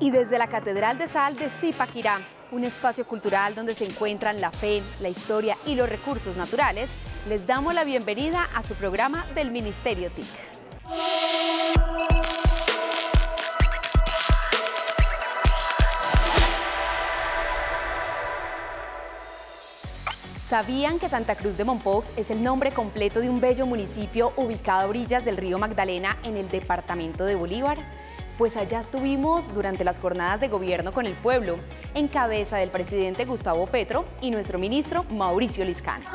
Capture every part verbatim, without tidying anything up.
Y desde la Catedral de Sal de Zipaquirá, un espacio cultural donde se encuentran la fe, la historia y los recursos naturales, les damos la bienvenida a su programa del Ministerio T I C. ¿Sabían que Santa Cruz de Mompox es el nombre completo de un bello municipio ubicado a orillas del río Magdalena en el departamento de Bolívar? Pues allá estuvimos durante las jornadas de gobierno con el pueblo, en cabeza del presidente Gustavo Petro y nuestro ministro Mauricio Liscano.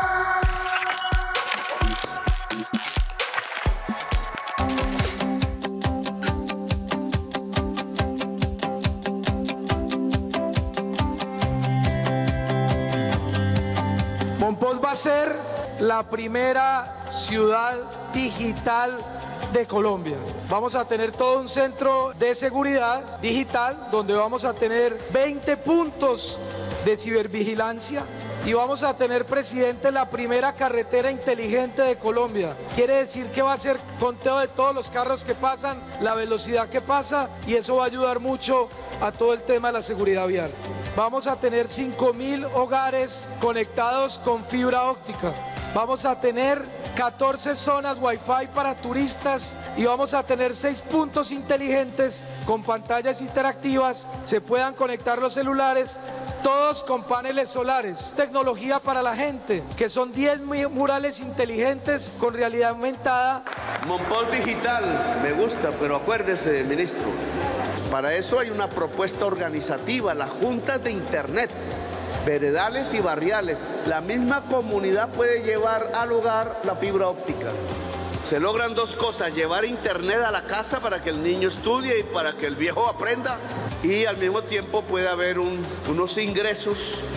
Mompox va a ser la primera ciudad digital de Colombia. Vamos a tener todo un centro de seguridad digital donde vamos a tener veinte puntos de cibervigilancia y vamos a tener, presidente, la primera carretera inteligente de Colombia. Quiere decir que va a ser conteo de todos los carros que pasan, la velocidad que pasa, y eso va a ayudar mucho a todo el tema de la seguridad vial. Vamos a tener cinco mil hogares conectados con fibra óptica. Vamos a tener catorce zonas Wi-Fi para turistas y vamos a tener seis puntos inteligentes con pantallas interactivas. Se puedan conectar los celulares, todos con paneles solares. Tecnología para la gente, que son diez murales inteligentes con realidad aumentada. Mompox digital, me gusta, pero acuérdese, ministro, para eso hay una propuesta organizativa, las juntas de internet, veredales y barriales. La misma comunidad puede llevar al hogar la fibra óptica. Se logran dos cosas: llevar internet a la casa para que el niño estudie y para que el viejo aprenda, y al mismo tiempo puede haber un, unos ingresos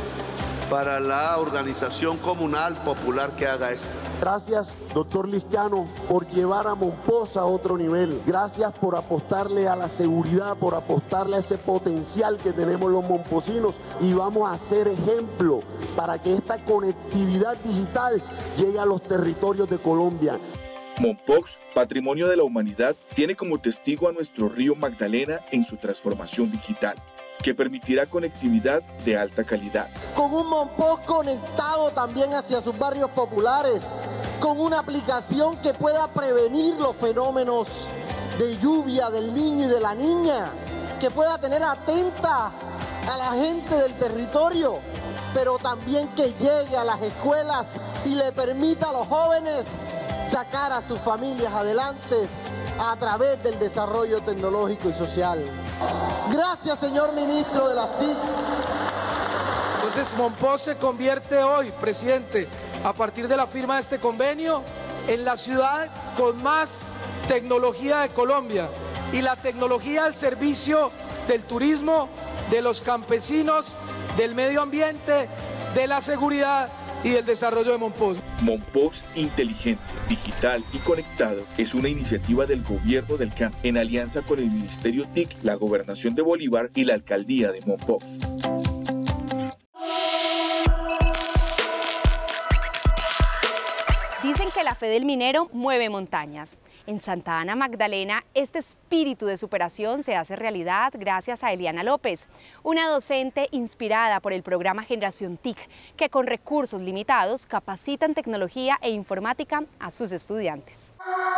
para la organización comunal popular que haga esto. Gracias, doctor Liscano, por llevar a Mompox a otro nivel. Gracias por apostarle a la seguridad, por apostarle a ese potencial que tenemos los mompocinos, y vamos a ser ejemplo para que esta conectividad digital llegue a los territorios de Colombia. Mompox, patrimonio de la humanidad, tiene como testigo a nuestro río Magdalena en su transformación digital, que permitirá conectividad de alta calidad. Con un Mompox conectado también hacia sus barrios populares, con una aplicación que pueda prevenir los fenómenos de lluvia del niño y de la niña, que pueda tener atenta a la gente del territorio, pero también que llegue a las escuelas y le permita a los jóvenes sacar a sus familias adelante a través del desarrollo tecnológico y social. Gracias, señor ministro de las T I C. Entonces, Mompox se convierte hoy, presidente, a partir de la firma de este convenio, en la ciudad con más tecnología de Colombia, y la tecnología al servicio del turismo, de los campesinos, del medio ambiente, de la seguridad y del desarrollo de Mompox. Mompox inteligente, digital y conectado es una iniciativa del Gobierno del Cambio en alianza con el Ministerio T I C, la Gobernación de Bolívar y la Alcaldía de Mompox. Dicen que la fe del minero mueve montañas. En Santa Ana Magdalena, este espíritu de superación se hace realidad gracias a Eliana López, una docente inspirada por el programa Generación T I C, que con recursos limitados capacita en tecnología e informática a sus estudiantes.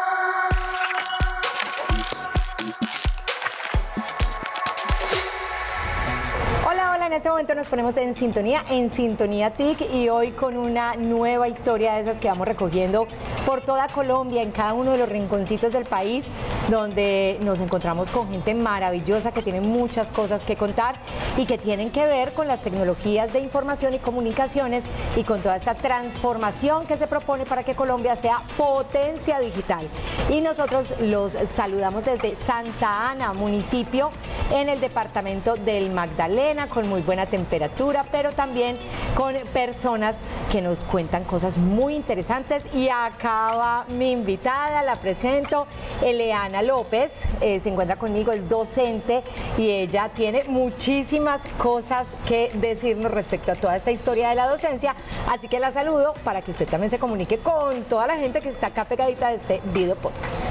Hola, hola, en este momento nos ponemos en sintonía, en Sintonía T I C, y hoy con una nueva historia de esas que vamos recogiendo por toda Colombia, en cada uno de los rinconcitos del país, donde nos encontramos con gente maravillosa que tiene muchas cosas que contar y que tienen que ver con las tecnologías de información y comunicaciones y con toda esta transformación que se propone para que Colombia sea potencia digital. Y nosotros los saludamos desde Santa Ana, municipio en el departamento del Magdalena, con muy buena temperatura, pero también con personas que nos cuentan cosas muy interesantes. Y acaba mi invitada, la presento, Eliana López, eh, se encuentra conmigo, es docente y ella tiene muchísimas cosas que decirnos respecto a toda esta historia de la docencia, así que la saludo para que usted también se comunique con toda la gente que está acá pegadita de este video podcast.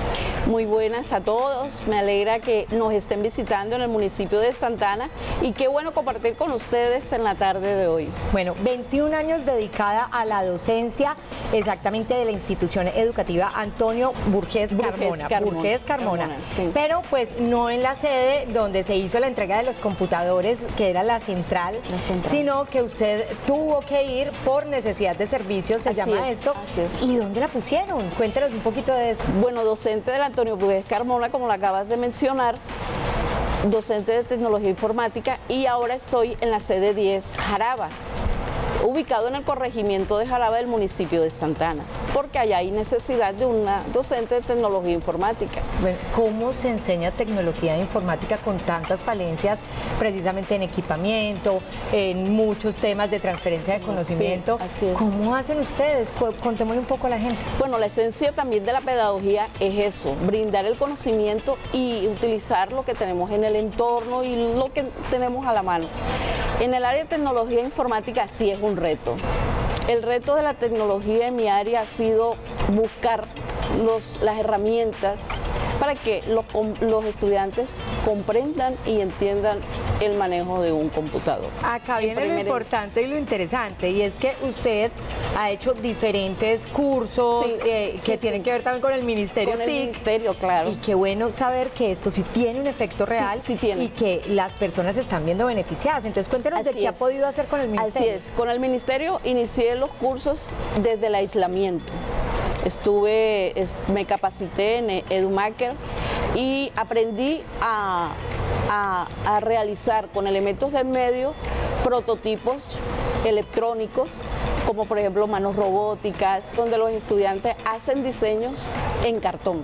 Muy buenas a todos, me alegra que nos estén visitando en el municipio de Santa Ana y qué bueno compartir con ustedes en la tarde de hoy. Bueno, veintiún años dedicada a la docencia, exactamente de la institución educativa Antonio Burgess Carmona. Carmona. Burgess Carmona, Carmona, sí. Pero pues no en la sede donde se hizo la entrega de los computadores, que era la central, la central. sino que usted tuvo que ir por necesidad de servicios, se así llama es, esto. Así es. ¿Y dónde la pusieron? Cuéntenos un poquito de eso. Bueno, docente del Antonio Burgess Carmona, como lo acabas de mencionar, docente de tecnología informática, y ahora estoy en la sede diez Jaraba, ubicado en el corregimiento de Jaraba del municipio de Santa Ana, porque allá hay necesidad de una docente de tecnología informática. Bueno, ¿cómo se enseña tecnología informática con tantas falencias precisamente en equipamiento, en muchos temas de transferencia de conocimiento? Sí, así es. ¿Cómo hacen ustedes? Contémosle un poco a la gente. Bueno, la esencia también de la pedagogía es eso, brindar el conocimiento y utilizar lo que tenemos en el entorno y lo que tenemos a la mano. En el área de tecnología informática sí es un reto. El reto de la tecnología en mi área ha sido buscar los, las herramientas para que los, los estudiantes comprendan y entiendan el manejo de un computador. Acá viene lo importante y lo interesante, y es que usted ha hecho diferentes cursos sí, eh, sí, que sí. tienen que ver también con el Ministerio Con el T I C. Ministerio, claro. Y qué bueno saber que esto sí tiene un efecto real sí, sí tiene. y que las personas están viendo beneficiadas. Entonces cuéntenos Así de qué es. ha podido hacer con el Ministerio. Así es, con el Ministerio inicié los cursos desde el aislamiento. Estuve, es, me capacité en EduMaker y aprendí a, a, a realizar con elementos del medio prototipos electrónicos, como por ejemplo manos robóticas, donde los estudiantes hacen diseños en cartón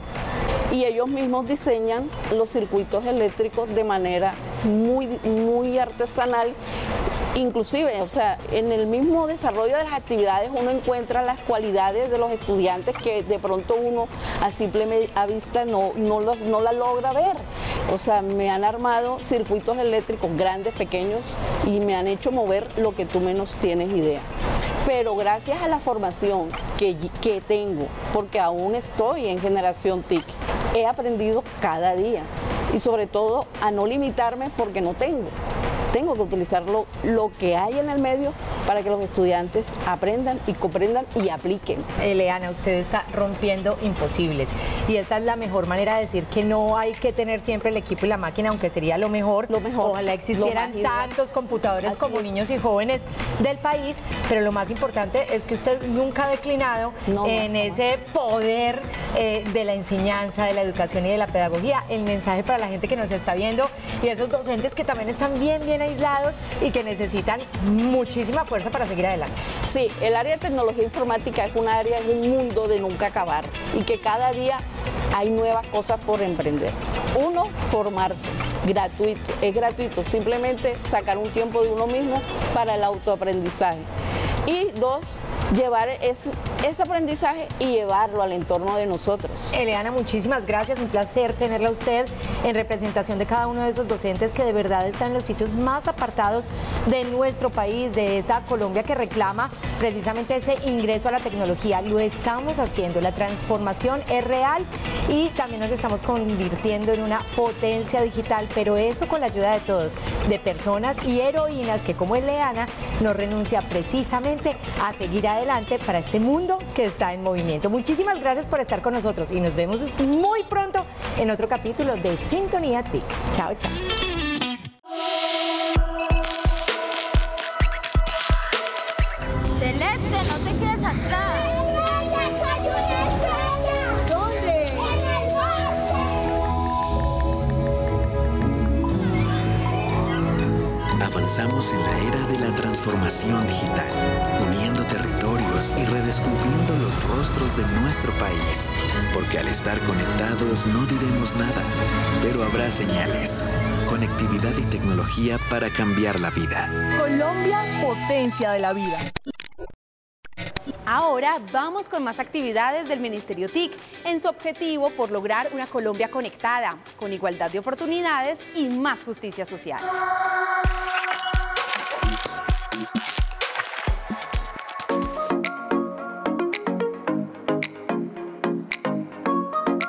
y ellos mismos diseñan los circuitos eléctricos de manera muy, muy artesanal. Inclusive, o sea, en el mismo desarrollo de las actividades uno encuentra las cualidades de los estudiantes que de pronto uno a simple a vista no, no, lo, no la logra ver. O sea, me han armado circuitos eléctricos grandes, pequeños, y me han hecho mover lo que tú menos tienes idea. Pero gracias a la formación que, que tengo, porque aún estoy en generación T I C, he aprendido cada día y sobre todo a no limitarme porque no tengo. Tengo que utilizar lo, lo que hay en el medio para que los estudiantes aprendan y comprendan y apliquen. Eleana, usted está rompiendo imposibles y esta es la mejor manera de decir que no hay que tener siempre el equipo y la máquina, aunque sería lo mejor. Lo mejor. Ojalá existieran tantos computadores Así como es. niños y jóvenes del país, pero lo más importante es que usted nunca ha declinado no, en no, ese más. poder eh, de la enseñanza, de la educación y de la pedagogía. El mensaje para la gente que nos está viendo y esos docentes que también están bien, bien aislados y que necesitan muchísima fuerza para seguir adelante. Sí, el área de tecnología informática es un área, es un mundo de nunca acabar y que cada día hay nuevas cosas por emprender. Uno, formarse, gratuito, es gratuito, simplemente sacar un tiempo de uno mismo para el autoaprendizaje. Y dos, llevar ese, ese aprendizaje y llevarlo al entorno de nosotros. Eleana, muchísimas gracias, un placer tenerla a usted en representación de cada uno de esos docentes que de verdad están en los sitios más apartados de nuestro país, de esta Colombia que reclama precisamente ese ingreso a la tecnología. Lo estamos haciendo, la transformación es real y también nos estamos convirtiendo en una potencia digital, pero eso con la ayuda de todos, de personas y heroínas que como Eleana no renuncia precisamente a seguir adelante para este mundo que está en movimiento. Muchísimas gracias por estar con nosotros y nos vemos muy pronto en otro capítulo de Sintonía T I C. Chao, chao. Celeste, no te quedes atrás. ¿Dónde? En el bosque. Avanzamos en la era de la transformación digital, uniendo territorios y redescubriendo los rostros de nuestro país. Porque al estar conectados no diremos nada, pero habrá señales, conectividad y tecnología para cambiar la vida. Colombia, potencia de la vida. Ahora vamos con más actividades del Ministerio T I C en su objetivo por lograr una Colombia conectada, con igualdad de oportunidades y más justicia social.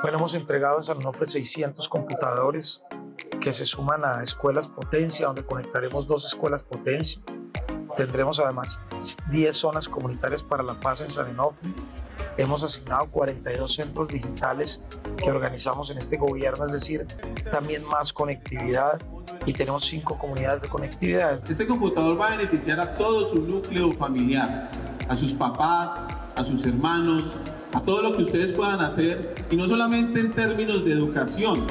Bueno, hemos entregado en San Onofre seiscientos computadores que se suman a escuelas potencia, donde conectaremos dos escuelas potencia. Tendremos además diez zonas comunitarias para la paz en San Onofre. Hemos asignado cuarenta y dos centros digitales que organizamos en este gobierno, es decir, también más conectividad, y tenemos cinco comunidades de conectividad. Este computador va a beneficiar a todo su núcleo familiar, a sus papás, a sus hermanos, a todo lo que ustedes puedan hacer, y no solamente en términos de educación.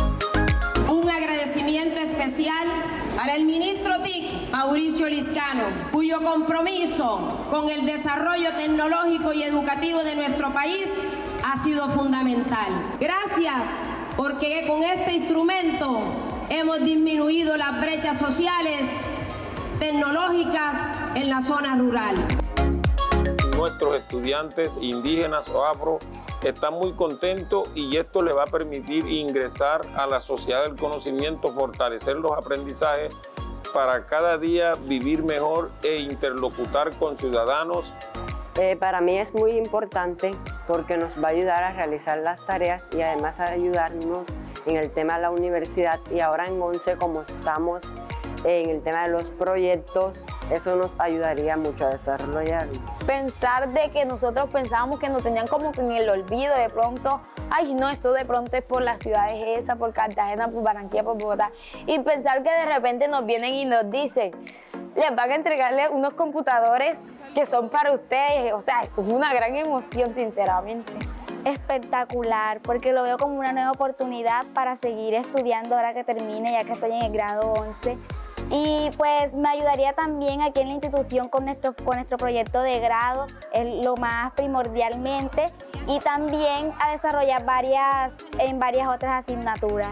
Un agradecimiento especial para el ministro T I C, Mauricio Liscano, cuyo compromiso con el desarrollo tecnológico y educativo de nuestro país ha sido fundamental. Gracias, porque con este instrumento hemos disminuido las brechas sociales tecnológicas en la zona rural. Nuestros estudiantes indígenas o afro están muy contentos, y esto le va a permitir ingresar a la sociedad del conocimiento, fortalecer los aprendizajes para cada día vivir mejor e interlocutar con ciudadanos. Eh, para mí es muy importante porque nos va a ayudar a realizar las tareas y además a ayudarnos en el tema de la universidad, y ahora en once, como estamos en el tema de los proyectos, eso nos ayudaría mucho a desarrollar. Pensar de que nosotros pensábamos que nos tenían como que en el olvido, de pronto, ay no, esto de pronto es por las ciudades esas, por Cartagena, por Barranquilla, por Bogotá, y pensar que de repente nos vienen y nos dicen, les van a entregarle unos computadores que son para ustedes, o sea, eso es una gran emoción, sinceramente. Espectacular, porque lo veo como una nueva oportunidad para seguir estudiando ahora que termine, ya que estoy en el grado once. Y pues me ayudaría también aquí en la institución con nuestro, con nuestro proyecto de grado, es lo más primordialmente, y también a desarrollar varias, en varias otras asignaturas.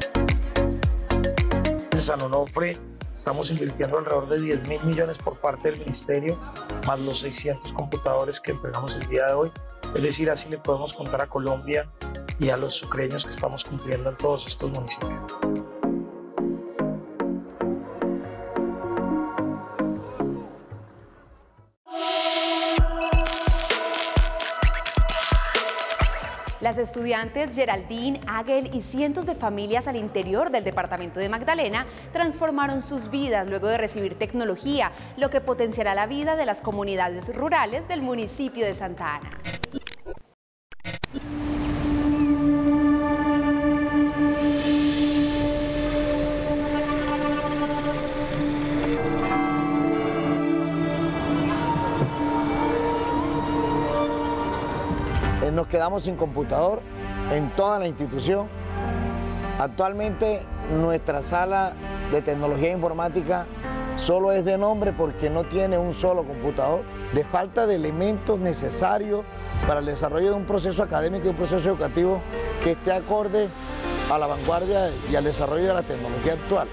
En San Onofre estamos invirtiendo alrededor de diez mil millones por parte del ministerio, más los seiscientos computadores que entregamos el día de hoy. Es decir, así le podemos contar a Colombia y a los sucreños que estamos cumpliendo en todos estos municipios. Las estudiantes Geraldine, Águel y cientos de familias al interior del departamento de Magdalena transformaron sus vidas luego de recibir tecnología, lo que potenciará la vida de las comunidades rurales del municipio de Santa Ana. Nos quedamos sin computador en toda la institución. Actualmente nuestra sala de tecnología informática solo es de nombre porque no tiene un solo computador, de falta de elementos necesarios para el desarrollo de un proceso académico y un proceso educativo que esté acorde a la vanguardia y al desarrollo de la tecnología actual.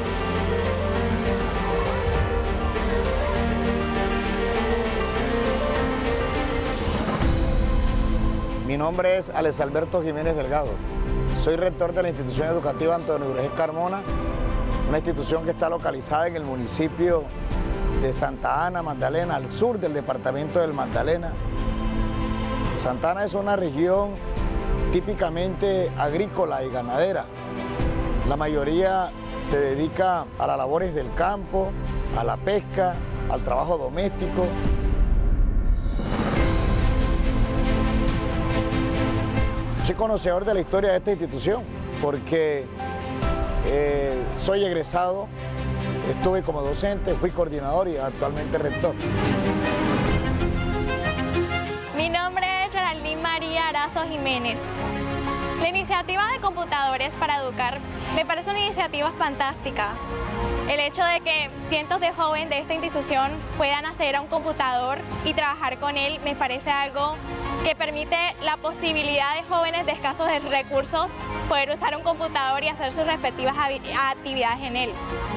Mi nombre es Alex Alberto Jiménez Delgado. Soy rector de la institución educativa Antonio Urgés Carmona, una institución que está localizada en el municipio de Santa Ana, Magdalena, al sur del departamento del Magdalena. Santa Ana es una región típicamente agrícola y ganadera. La mayoría se dedica a las labores del campo, a la pesca, al trabajo doméstico. Soy conocedor de la historia de esta institución porque eh, soy egresado, estuve como docente, fui coordinador y actualmente rector. Mi nombre es Geraldine María Arazo Jiménez. La iniciativa de computadores para educar me parece una iniciativa fantástica. El hecho de que cientos de jóvenes de esta institución puedan acceder a un computador y trabajar con él me parece algo que permite la posibilidad de jóvenes de escasos recursos poder usar un computador y hacer sus respectivas actividades en él.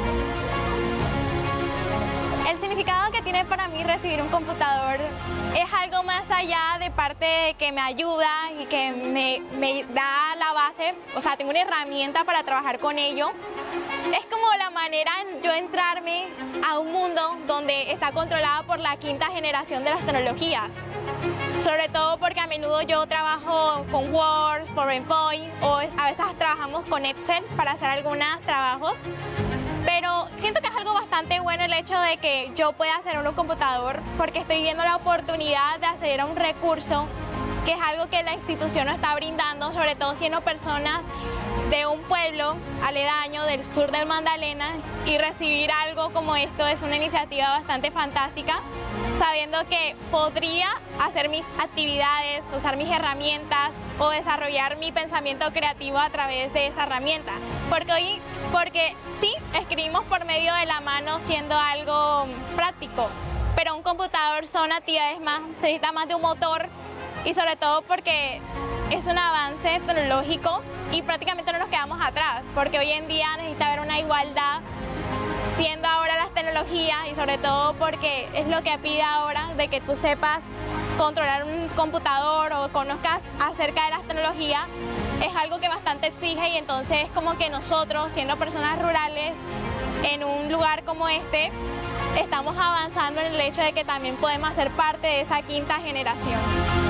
El significado que tiene para mí recibir un computador es algo más allá de parte de que me ayuda y que me, me da la base, o sea, tengo una herramienta para trabajar con ello. Es como la manera en yo entrarme a un mundo donde está controlado por la quinta generación de las tecnologías. Sobre todo porque a medida menudo yo trabajo con Word, PowerPoint o a veces trabajamos con Excel para hacer algunos trabajos. Pero siento que es algo bastante bueno el hecho de que yo pueda hacer en un computador porque estoy viendo la oportunidad de acceder a un recurso que es algo que la institución nos está brindando, sobre todo siendo personas de un pueblo aledaño del sur del Magdalena, y recibir algo como esto es una iniciativa bastante fantástica, sabiendo que podría hacer mis actividades, usar mis herramientas o desarrollar mi pensamiento creativo a través de esa herramienta. Porque hoy, porque sí, escribimos por medio de la mano siendo algo práctico, pero un computador son actividades más, se necesita más de un motor, y sobre todo porque es un avance tecnológico y prácticamente no nos quedamos atrás, porque hoy en día necesita haber una igualdad siendo ahora las tecnologías, y sobre todo porque es lo que pide ahora de que tú sepas controlar un computador o conozcas acerca de las tecnologías, es algo que bastante exige, y entonces es como que nosotros, siendo personas rurales en un lugar como este, estamos avanzando en el hecho de que también podemos ser parte de esa quinta generación.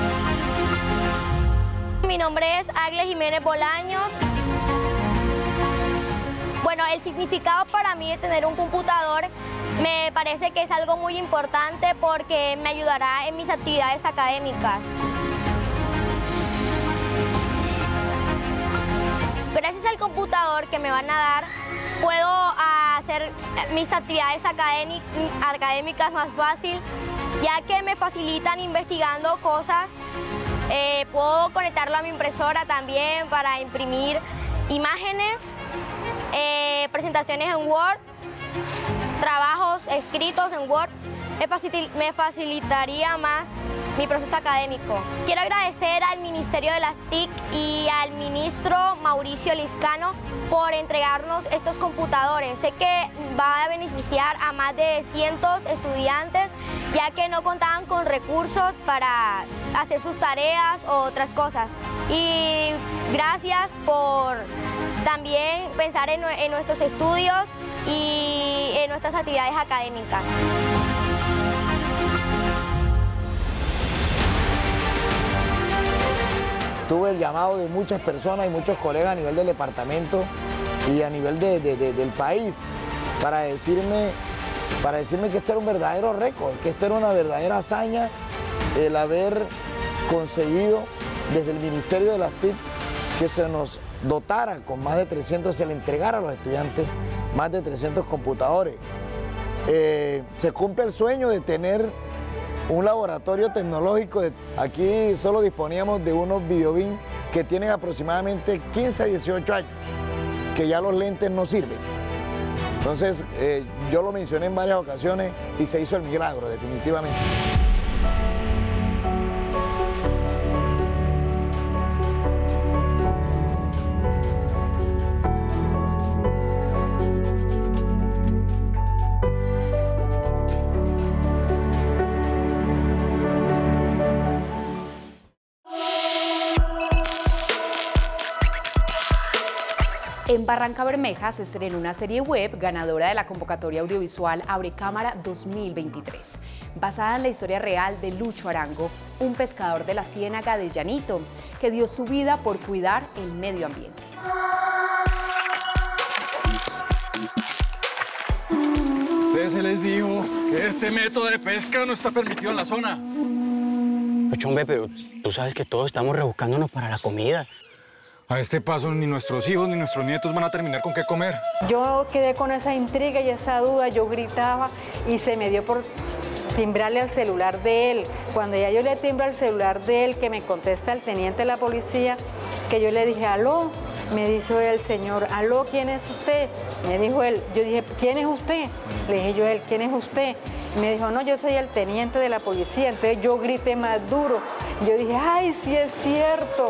Mi nombre es Agles Jiménez Bolaños. Bueno, el significado para mí de tener un computador me parece que es algo muy importante porque me ayudará en mis actividades académicas. Gracias al computador que me van a dar, puedo hacer mis actividades académicas más fácil, ya que me facilitan investigando cosas. Eh, puedo conectarlo a mi impresora también para imprimir imágenes, eh, presentaciones en Word, trabajos escritos en Word. Me, facil me facilitaría más mi proceso académico. Quiero agradecer al Ministerio de las T I C y al ministro Mauricio Liscano por entregarnos estos computadores. Sé que va a beneficiar a más de cientos estudiantes, ya que no contaban con recursos para hacer sus tareas o otras cosas. Y gracias por también pensar en, en nuestros estudios y en nuestras actividades académicas. Tuve el llamado de muchas personas y muchos colegas a nivel del departamento y a nivel de, de, de, del país para decirme, para decirme que esto era un verdadero récord, que esto era una verdadera hazaña, el haber conseguido desde el Ministerio de las T I C que se nos dotara con más de trescientos, se le entregara a los estudiantes más de trescientos computadores. Eh, se cumple el sueño de tener un laboratorio tecnológico. Aquí solo disponíamos de unos videobin que tienen aproximadamente quince a dieciocho años, que ya los lentes no sirven. Entonces, eh, yo lo mencioné en varias ocasiones y se hizo el milagro, definitivamente. En Barranca Bermeja se estrenó una serie web ganadora de la convocatoria audiovisual Abre Cámara dos mil veintitrés, basada en la historia real de Lucho Arango, un pescador de la Ciénaga de Llanito, que dio su vida por cuidar el medio ambiente. Ustedes se les dijo que este método de pesca no está permitido en la zona. Lucho, hombre, pero tú sabes que todos estamos rebuscándonos para la comida. A este paso ni nuestros hijos ni nuestros nietos van a terminar con qué comer. Yo quedé con esa intriga y esa duda, yo gritaba y se me dio por timbrarle al celular de él. Cuando ya yo le timbro al celular de él, que me contesta el teniente de la policía, que yo le dije, aló, me dijo el señor, aló, ¿quién es usted? Me dijo él, yo dije, ¿quién es usted? Le dije yo a él, ¿quién es usted? Me dijo, no, yo soy el teniente de la policía. Entonces yo grité más duro. Yo dije, ay, sí es cierto.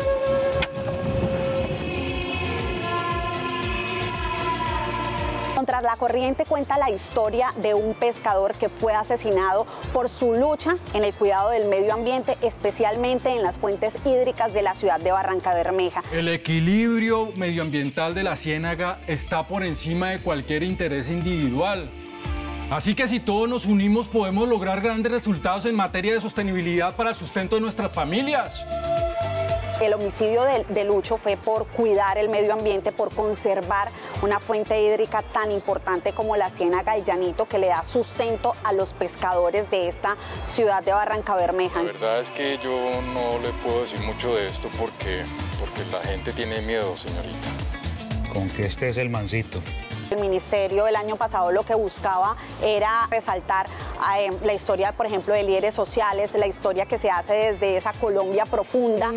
Contra la Corriente cuenta la historia de un pescador que fue asesinado por su lucha en el cuidado del medio ambiente, especialmente en las fuentes hídricas de la ciudad de Barranca Bermeja. El equilibrio medioambiental de la Ciénaga está por encima de cualquier interés individual. Así que si todos nos unimos podemos lograr grandes resultados en materia de sostenibilidad para el sustento de nuestras familias. El homicidio de, de Lucho fue por cuidar el medio ambiente, por conservar una fuente hídrica tan importante como la Ciénaga del Llanito, que le da sustento a los pescadores de esta ciudad de Barrancabermeja. La verdad es que yo no le puedo decir mucho de esto porque, porque la gente tiene miedo, señorita. Con que este es el mansito. El ministerio el año pasado lo que buscaba era resaltar eh, la historia, por ejemplo, de líderes sociales, la historia que se hace desde esa Colombia profunda.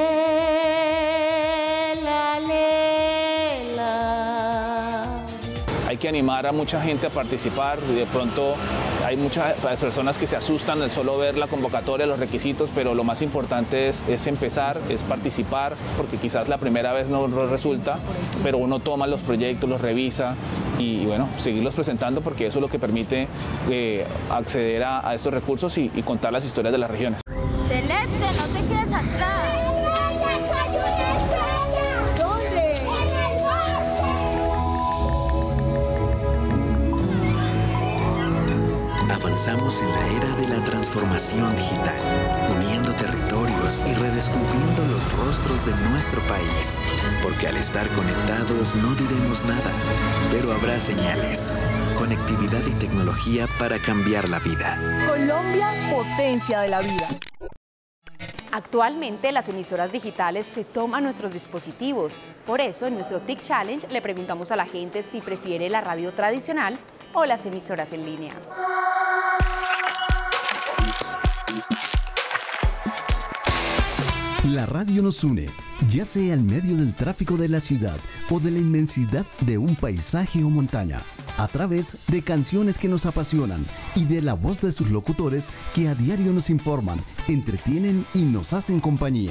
Lela, lela. Hay que animar a mucha gente a participar y de pronto hay muchas personas que se asustan al solo ver la convocatoria, los requisitos, pero lo más importante es, es empezar, es participar, porque quizás la primera vez no resulta, pero uno toma los proyectos, los revisa y, y bueno, seguirlos presentando porque eso es lo que permite eh, acceder a, a estos recursos y, y contar las historias de las regiones. Celeste, no te quedes atrás. Avanzamos en la era de la transformación digital, uniendo territorios y redescubriendo los rostros de nuestro país. Porque al estar conectados no diremos nada, pero habrá señales, conectividad y tecnología para cambiar la vida. Colombia, potencia de la vida. Actualmente las emisoras digitales se toman nuestros dispositivos. Por eso en nuestro TIC Challenge le preguntamos a la gente si prefiere la radio tradicional o las emisoras en línea. La radio nos une, ya sea en medio del tráfico de la ciudad o de la inmensidad de un paisaje o montaña, a través de canciones que nos apasionan y de la voz de sus locutores que a diario nos informan, entretienen y nos hacen compañía.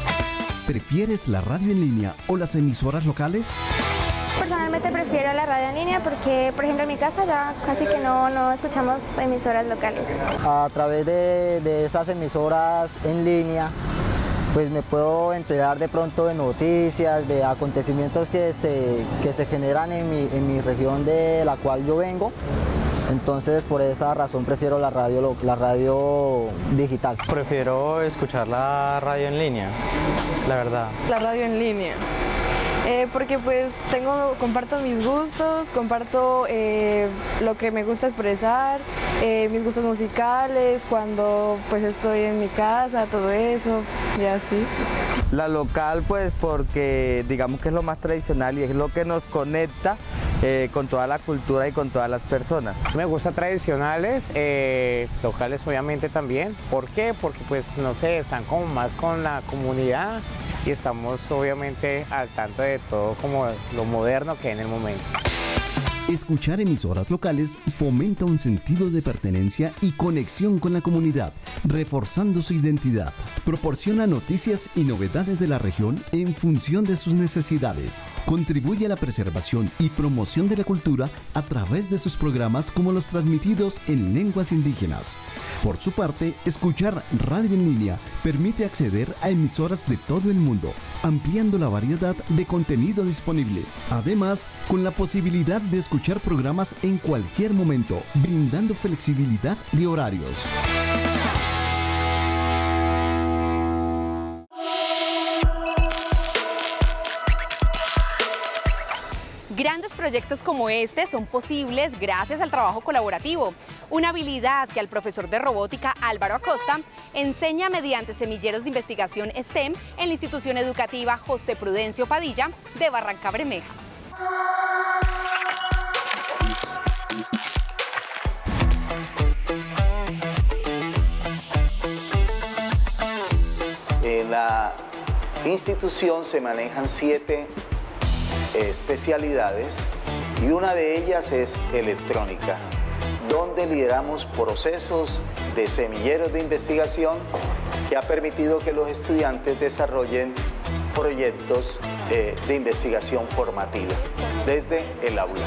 ¿Prefieres la radio en línea o las emisoras locales? Personalmente prefiero la radio en línea porque, por ejemplo, en mi casa ya casi que no, no escuchamos emisoras locales. A través de, de esas emisoras en línea, pues me puedo enterar de pronto de noticias, de acontecimientos que se, que se generan en mi, en mi región de la cual yo vengo. Entonces, por esa razón prefiero la radio, la radio digital. Prefiero escuchar la radio en línea, la verdad. La radio en línea. Eh, porque pues tengo, comparto mis gustos, comparto eh, lo que me gusta expresar, eh, mis gustos musicales, cuando pues estoy en mi casa, todo eso y así. La local pues porque digamos que es lo más tradicional y es lo que nos conecta eh, con toda la cultura y con todas las personas. Me gustan tradicionales, eh, locales obviamente también. ¿Por qué? Porque pues no sé, están como más con la comunidad y estamos obviamente al tanto de todo como lo moderno que hay en el momento. Escuchar emisoras locales fomenta un sentido de pertenencia y conexión con la comunidad, reforzando su identidad. Proporciona noticias y novedades de la región en función de sus necesidades. Contribuye a la preservación y promoción de la cultura a través de sus programas como los transmitidos en lenguas indígenas. Por su parte, escuchar radio en línea permite acceder a emisoras de todo el mundo, ampliando la variedad de contenido disponible. Además, con la posibilidad de escuchar escuchar programas en cualquier momento, brindando flexibilidad de horarios. Grandes proyectos como este son posibles gracias al trabajo colaborativo, una habilidad que al profesor de robótica Álvaro Acosta enseña mediante semilleros de investigación STEM en la institución educativa José Prudencio Padilla de Barrancabermeja. En la institución se manejan siete especialidades y una de ellas es electrónica, donde lideramos procesos de semilleros de investigación que ha permitido que los estudiantes desarrollen proyectos eh, de investigación formativa desde el aula.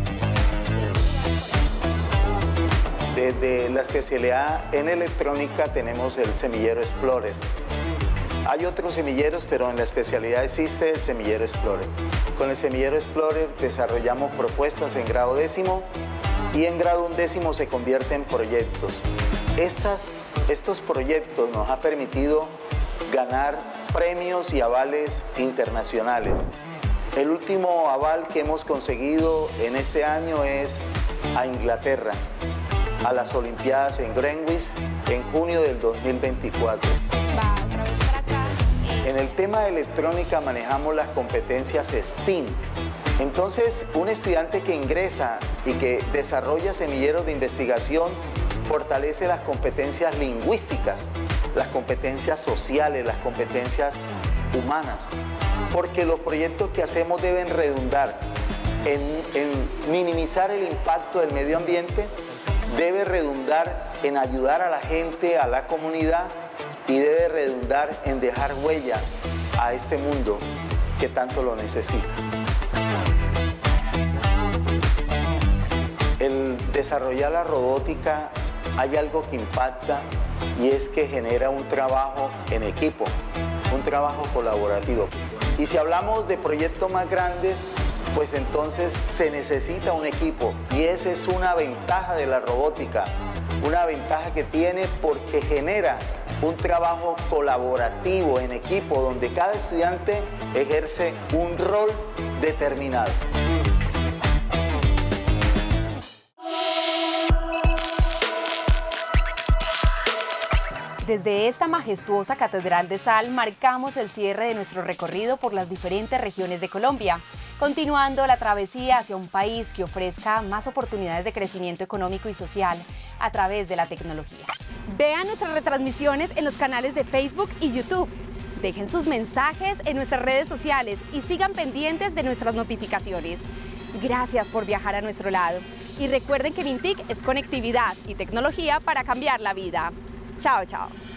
Desde la especialidad en electrónica tenemos el semillero Explorer. Hay otros semilleros, pero en la especialidad existe el semillero Explorer. Con el semillero Explorer desarrollamos propuestas en grado décimo y en grado undécimo se convierte en proyectos. Estas, estos proyectos nos ha permitido ganar premios y avales internacionales. El último aval que hemos conseguido en este año es a Inglaterra, a las Olimpiadas en Greenwich en junio del dos mil veinticuatro. Va, otra vez para acá. En el tema de electrónica manejamos las competencias STEAM. Entonces, un estudiante que ingresa y que desarrolla semilleros de investigación fortalece las competencias lingüísticas, las competencias sociales, las competencias humanas, porque los proyectos que hacemos deben redundar en, en minimizar el impacto del medio ambiente, debe redundar en ayudar a la gente, a la comunidad, y debe redundar en dejar huella a este mundo que tanto lo necesita. El desarrollar la robótica, hay algo que impacta y es que genera un trabajo en equipo, un trabajo colaborativo. Y si hablamos de proyectos más grandes, pues entonces se necesita un equipo y esa es una ventaja de la robótica, una ventaja que tiene porque genera un trabajo colaborativo en equipo donde cada estudiante ejerce un rol determinado. Desde esta majestuosa Catedral de Sal marcamos el cierre de nuestro recorrido por las diferentes regiones de Colombia, continuando la travesía hacia un país que ofrezca más oportunidades de crecimiento económico y social a través de la tecnología. Vean nuestras retransmisiones en los canales de Facebook y YouTube. Dejen sus mensajes en nuestras redes sociales y sigan pendientes de nuestras notificaciones. Gracias por viajar a nuestro lado. Y recuerden que Mintic es conectividad y tecnología para cambiar la vida. Chao, chao.